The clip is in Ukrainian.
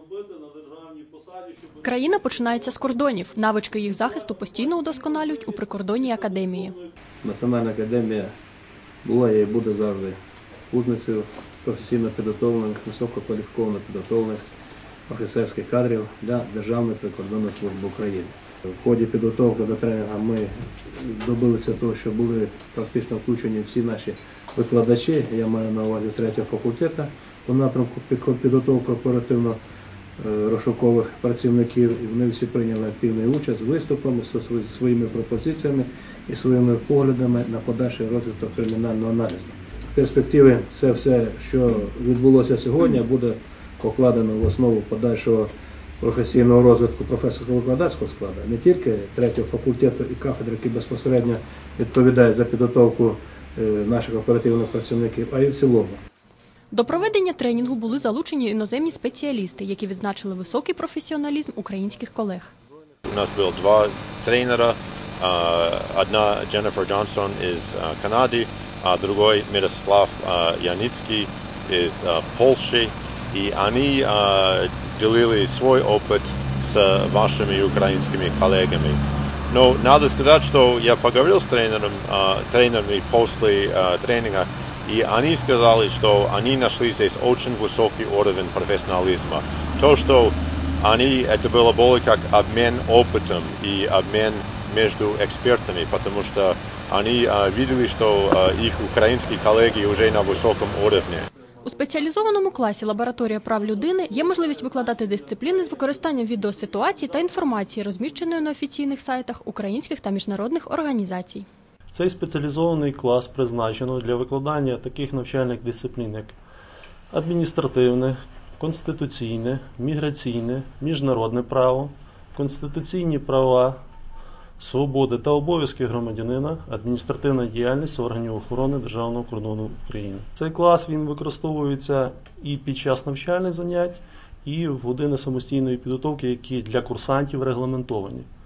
Країна починається з кордонів. Навички їх захисту постійно удосконалюють у прикордонній академії. Національна академія була і буде завжди кузницею професійно підготовлених, висококваліфікованих підготовлених офіцерських кадрів для Державної прикордонної служби України. В ході підготовки до тренінгу ми добилися того, що були практично включені всі наші викладачі, я маю на увазі 3-го факультету, у напрямку підготовки оперативно-розшукових працівників, і вони всі прийняли активну участь з виступами, зі своїми пропозиціями і своїми поглядами на подальший розвиток кримінального аналізу. В перспективі це все, що відбулося сьогодні, буде покладено в основу подальшого професійного розвитку професорсько-викладацького складу, не тільки 3-го факультету і кафедри, які безпосередньо відповідають за підготовку наших оперативних працівників, а й в цілому. До проведення тренінгу були залучені іноземні спеціалісти, які відзначили високий професіоналізм українських колег. У нас було 2 тренера. Одна Дженніфер Джонсон із Канади, а другой Мирослав Яницький із Польщі. И они делили свой опыт с вашими украинскими коллегами. Но надо сказать, что я поговорил с тренерами после тренинга, и они сказали, что они нашли здесь очень высокий уровень профессионализма. То, что это было более как обмен опытом и обмен между экспертами, потому что они видели, что их украинские коллеги уже на высоком уровне. У спеціалізованому класі «Лабораторія прав людини» є можливість викладати дисципліни з використанням відеоситуацій та інформації, розміщеної на офіційних сайтах українських та міжнародних організацій. Цей спеціалізований клас призначено для викладання таких навчальних дисциплін, як адміністративне, конституційне, міграційне, міжнародне право, конституційні права, свободи та обов'язки громадянина, адміністративна діяльність органів охорони Державного кордону України. Цей клас він використовується і під час навчальних занять, і в години самостійної підготовки, які для курсантів регламентовані.